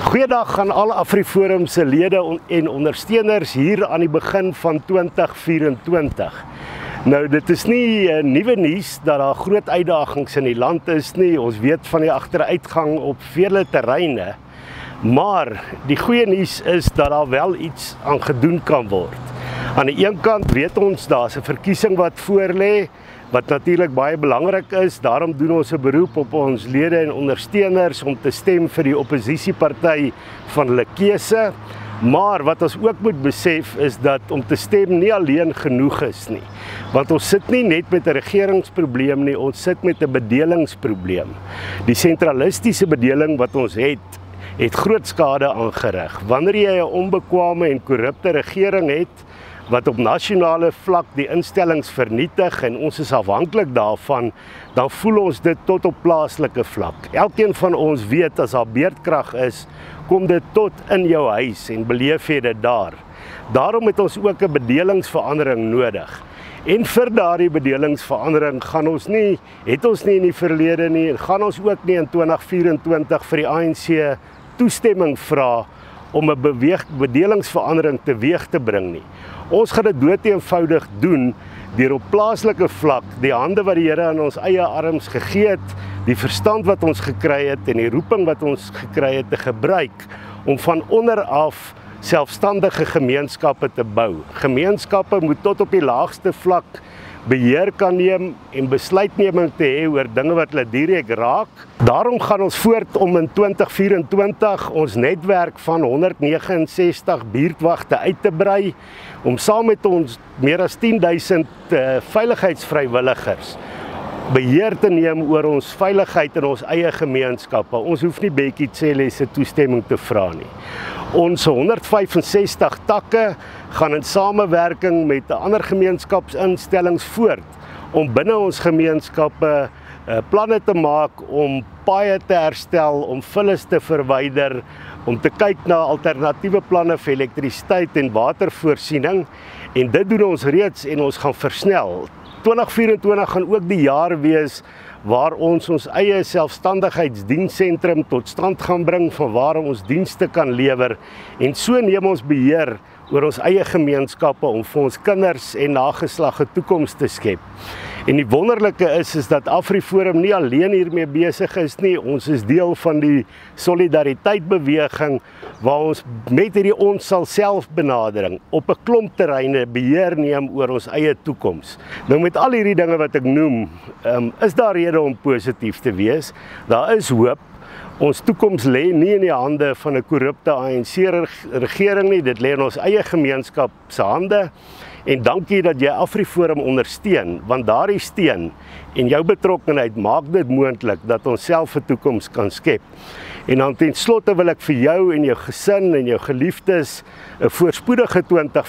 Goeiedag aan al AfriForum se lede en ondersteuners hier aan die begin van 2024. Nou, dit is nie nuwe nuus dat daar groot uitdagings in die land is nie. Ons weet van die agteruitgang op vele terreine. Maar die goeie nuus is dat daar wel iets aan gedoen kan word. Aan die een kant weet ons daar's 'n verkiesing wat voorlê, wat natuurlik baie belangrik is. Daarom doen ons 'n beroep op ons lede en ondersteuners om te stem vir die opposisieparty van hulle keuse. Maar wat ons ook moet besef is dat om te stem nie alleen genoeg is nie. Want ons sit nie net met 'n regeringsprobleem nie, ons sit met 'n bedelingsprobleem. Die sentralistiese bedeling wat ons het groot skade aangerig. Wanneer jy 'n onbekwame en korrupte regering het, wat op nasionale vlak die instellings vernietig en ons is afhanklik daarvan, dan voel ons dit tot op plaaslike vlak. Elkeen van ons weet as daar beerdkrag is, kom dit tot in jou huis en beleef jy dit daar. Daarom het ons ook 'n bedelingsverandering nodig. En vir daardie bedelingsverandering het ons nie in die verlede nie, en gaan ons ook nie in 2024 vir die ANC toestemming vra om 'n bedelingsverandering teweeg te bring nie. Ons gaan dit doeteenvoudig doen deur op plaaslike vlak die hande wat die Here in ons eie arms gegee het, die verstand wat ons gekry het en die roeping wat ons gekry het te gebruik om van onder af selfstandige gemeenskappe te bou. Gemeenskappe moet tot op die laagste vlak beheer kan neem en besluitneming te hê oor dinge wat hulle direk raak. Daarom gaan ons voort om in 2024 ons netwerk van 169 buurtwagte uit te brei, om saam met ons meer as 10.000 veiligheidsvrywilligers beheer te neem oor ons veiligheid in ons eie gemeenskappe. Ons hoef nie Bekkie Cele se toestemming te vra nie. Ons 165 takke gaan in samewerking met ander gemeenskapsinstellings voort om binne ons gemeenskappe planne te maak om paaie te herstel, om vullis te verwyder, om te kyk na alternatiewe planne vir elektrisiteit en watervoorsiening. En dit doen ons reeds en ons gaan versnel. 2024 gaan ook die jaar wees waar ons eie selfstandigheidsdienssentrum tot stand gaan bring van waar ons dienste kan lewer en so neem ons beheer oor ons eie gemeenskappe om vir ons kinders en nageslag 'n toekoms te skep. En die wonderlike is dat AfriForum nie alleen hiermee besig is nie, ons is deel van die solidariteitbeweging waar ons met hierdie ons sal self benadering op 'n klomp terreine beheer neem oor ons eie toekoms. Nou met al hierdie dinge wat ek noem, is daar rede om positief te wees. Daar is hoop. Ons toekoms lê nie in die hande van 'n korrupte ANC-regering nie, dit lê in ons eie gemeenskap se hande. En dankie dat jy AfriForum ondersteun, want daardie steun en jou betrokkenheid maak dit moontlik dat ons self 'n toekoms kan skep. En dan ten slotte wil ek vir jou en jou gesin en jou geliefdes 'n voorspoedige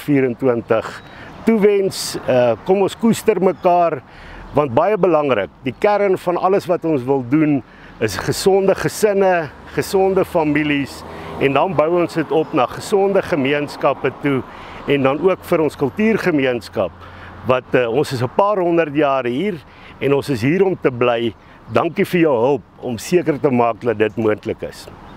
2024 toewens. Kom ons koester mekaar, want baie belangrik, die kern van alles wat ons wil doen is gesonde gesinne, gesonde families en dan bou ons dit op na gesonde gemeenskappe toe en dan ook vir ons kultuurgemeenskap wat ons is 'n paar 100 jaar hier en ons is hier om te bly. Dankie vir jou hulp om seker te maak dat dit moontlik is.